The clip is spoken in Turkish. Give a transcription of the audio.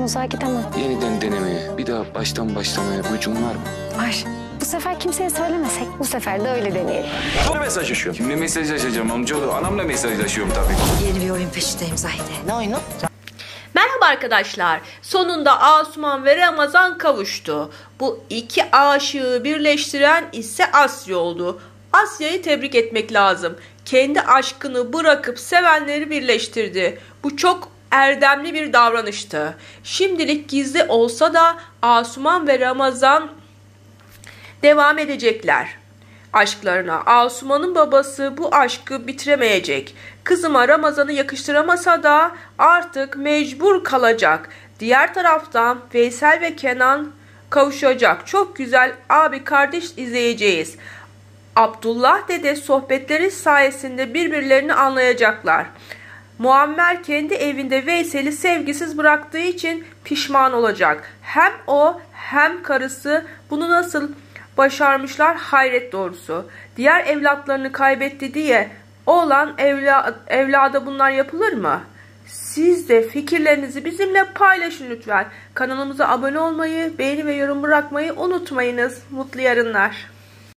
uzağa gidemem. Yeniden denemeye, bir daha baştan başlamaya gücün var mı? Var. Bu sefer kimseye söylemesek, bu sefer de öyle deneyelim. Kimle mesajlaşıyorsun? Kimle mesajlaşacağım amcaoğlu? Anamla mesajlaşıyorum tabii. Yeni bir oyun peşindeyim Zahide. Ne oyunu? Merhaba arkadaşlar. Sonunda Asuman ve Ramazan kavuştu. Bu iki aşığı birleştiren ise Asya oldu. Asya'yı tebrik etmek lazım. Kendi aşkını bırakıp sevenleri birleştirdi. Bu çok erdemli bir davranıştı. Şimdilik gizli olsa da Asuman ve Ramazan devam edecekler aşklarına. Asuman'ın babası bu aşkı bitiremeyecek. Kızıma Ramazan'ı yakıştıramasa da artık mecbur kalacak. Diğer taraftan Veysel ve Kenan kavuşacak. Çok güzel abi kardeş izleyeceğiz. Abdullah dede sohbetleri sayesinde birbirlerini anlayacaklar. Muammer kendi evinde Veysel'i sevgisiz bıraktığı için pişman olacak. Hem o hem karısı bunu nasıl başarmışlar hayret doğrusu. Diğer evlatlarını kaybetti diye oğlan evlada bunlar yapılır mı? Siz de fikirlerinizi bizimle paylaşın lütfen. Kanalımıza abone olmayı, beğeni ve yorum bırakmayı unutmayınız. Mutlu yarınlar.